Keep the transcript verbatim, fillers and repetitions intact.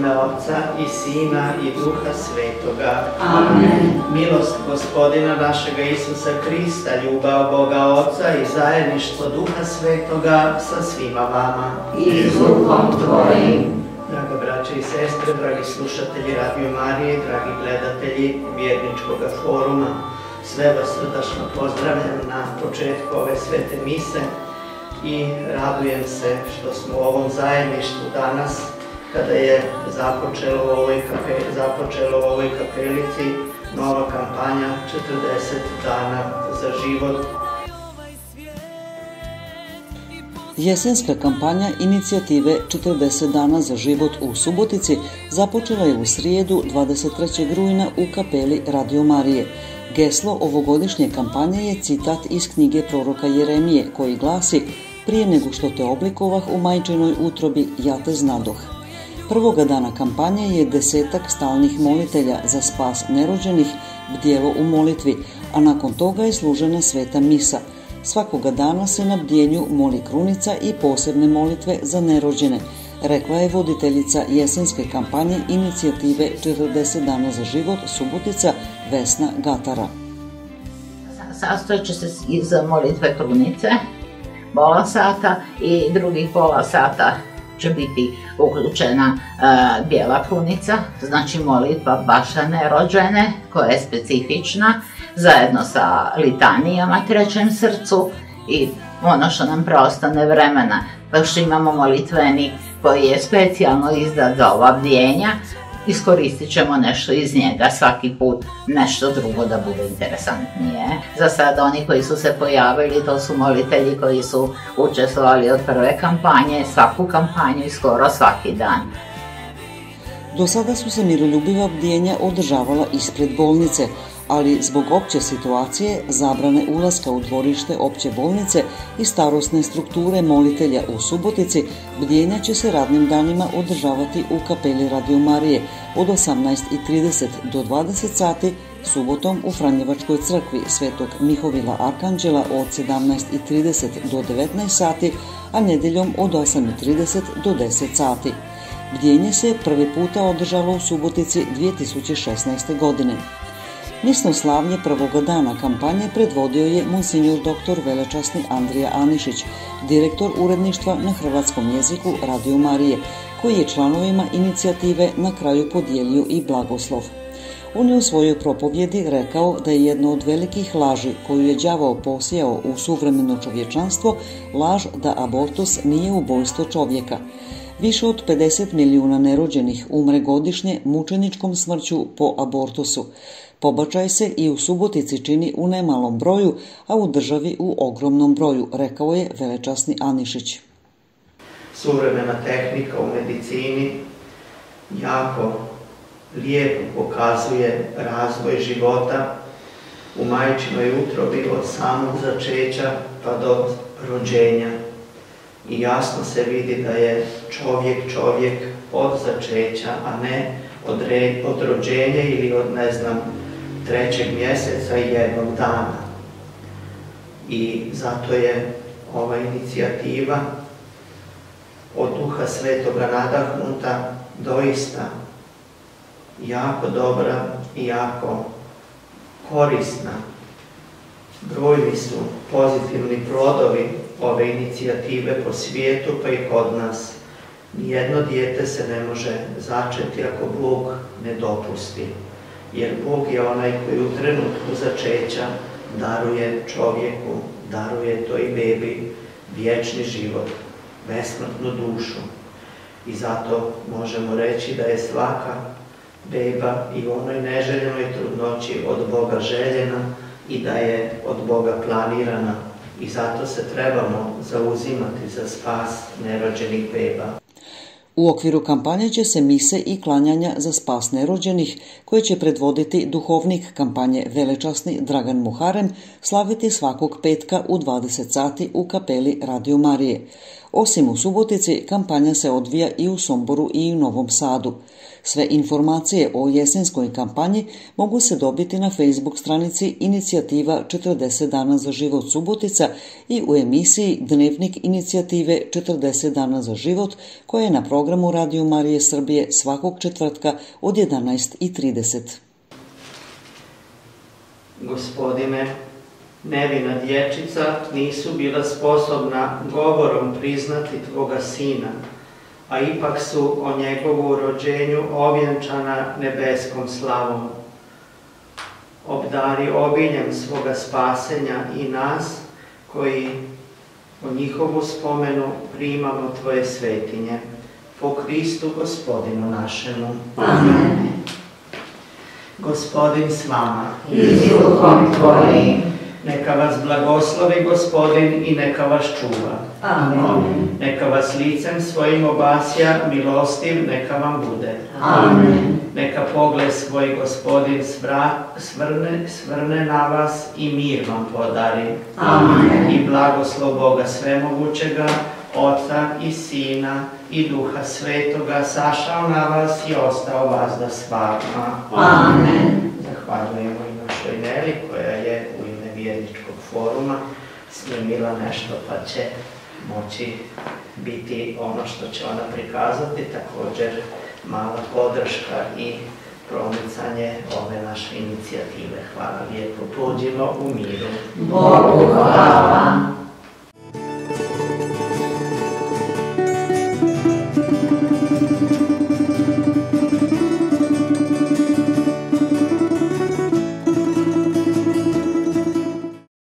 ime Otca i Sina i Duha Svetoga. Amen. Milost Gospodina našega Isusa Krista, ljubav Boga Otca i zajedništvo Duha Svetoga sa svima vama. I s duhom tvojim. Draga braće i sestre, dragi slušatelji Radio Marije, dragi gledatelji Vjerničkog foruma, sve vas srdačno pozdravljam na početku ove svete mise i radujem se što smo u ovom zajedništvu danas, kada je započelo u ovoj, kape, započelo u ovoj kapelici nova kampanja četrdeset dana za život. Jesenska kampanja inicijative četrdeset dana za život u Subotici započela je u srijedu dvadeset trećeg rujna u kapeli Radio Marije. Geslo ovogodišnje kampanje je citat iz knjige proroka Jeremije koji glasi: "Prije nego što te oblikovah u majčinoj utrobi, ja te znadoh." Prvoga dana kampanje je desetak stalnih molitelja za spas nerođenih bdjelo u molitvi, a nakon toga je služena sveta misa. Svakoga dana se na bdjenju moli krunica i posebne molitve za nerođene, rekla je voditeljica jesenske kampanje inicijative četrdeset dana za život Subotica Vesna Gatara. Sastojit će se iz molitve krunice, pola sata, i drugih pola sata će biti uključena e, bijela krunica, znači molitva baš za nerođene, koja je specifična, zajedno sa litanijama trećem srcu i ono što nam preostane vremena, pa što imamo molitvenik koji je specijalno izdat za ova bdjenja, iskoristit ćemo nešto iz njega svaki put, nešto drugo da bude interesantnije. Za sad oni koji su se pojavili, to su molitelji koji su učestvovali od prve kampanje, svaku kampanju i skoro svaki dan. Do sada su se miroljubiva bdjenja održavala ispred bolnice, ali zbog opće situacije, zabrane ulaska u dvorište opće bolnice i starosne strukture molitelja u Subotici, bdjenja će se radnim danima održavati u kapeli Radio Marije od osamnaest i trideset do dvadeset sati, subotom u Franjevačkoj crkvi Svetog Mihovila Arkanđela od sedamnaest i trideset do devetnaest sati, a nedjeljom od osam i trideset do deset sati. Bdjenje se prvi puta održalo u Subotici dvije tisuće šesnaeste. godine. Misno slavlje prvoga dana kampanje predvodio je monsignor doktor velečasni Andrija Anišić, direktor uredništva na hrvatskom jeziku Radio Marije, koji je članovima inicijative na kraju podijelio i blagoslov. On je u svojoj propovjedi rekao da je jedno od velikih laži koju je đavao posijao u suvremeno čovječanstvo laž da abortus nije ubojstvo čovjeka. Više od pedeset milijuna nerođenih umre godišnje mučeničkom smrću po abortusu. Pobačaj se i u Subotici čini u nemalom broju, a u državi u ogromnom broju, rekao je velečasni Anišić. Suvremena tehnika u medicini jako lijepo pokazuje razvoj života u majčinoj utrobi od samog začeća pa do rođenja. I jasno se vidi da je čovjek čovjek od začeća, a ne od, re, od rođenja ili od, ne znam, trećeg mjeseca i jednog dana. I zato je ova inicijativa od Duha Svetoga nadahnuta doista jako dobra i jako korisna. Brojni su pozitivni plodovi ove inicijative po svijetu pa i kod nas. Nijedno dijete se ne može začeti ako Bog ne dopusti, jer Bog je onaj koji u trenutku začeća daruje čovjeku, daruje toj bebi vječni život, besmrtnu dušu. I zato možemo reći da je svaka beba i u onoj neželjenoj trudnoći od Boga željena i da je od Boga planirana. I zato se trebamo zauzimati za spas nerođenih beba. U okviru kampanje će se mise i klanjanja za spas nerođenih, koje će predvoditi duhovnik kampanje velečasni Dragan Muharem, slaviti svakog petka u dvadeset sati u kapeli Radio Marije. Osim u Subotici, kampanja se odvija i u Somboru i u Novom Sadu. Sve informacije o jesenskoj kampanji mogu se dobiti na Facebook stranici Inicijativa četrdeset dana za život Subotica i u emisiji Dnevnik inicijative četrdeset dana za život, koja je na programu Radio Marije Srbije svakog četvrtka od jedanaest i trideset. Gospodine, nevina dječica nisu bila sposobna govorom priznati Tvoga Sina, a ipak su o njegovu rođenju ovjenčana nebeskom slavom. Obdari obiljem svoga spasenja i nas, koji o njihovu spomenu primamo Tvoje svetinje. Po Kristu Gospodinu našemu. Amen. Gospodin s vama. I s duhom Tvojim. Neka vas blagoslovi Gospodin i neka vas čuva. Amen. Neka vas licem svojim obasja, milostiv neka vam bude. Amen. Neka pogled svoj Gospodin svrne, svrne na vas i mir vam podari. Amen. I blagoslov Boga svemogućega, Oca i Sina i Duha Svetoga sašao na vas i ostao vas da s vama. Amen. Zahvaljujemo i našoj Neli koja je u ime Vjerničkog foruma snimila nešto, pa će moći biti ono što će ona prikazati, također mala podrška i promicanje ove naše inicijative. Hvala lijepo, pođimo u miru. Bogu hvala.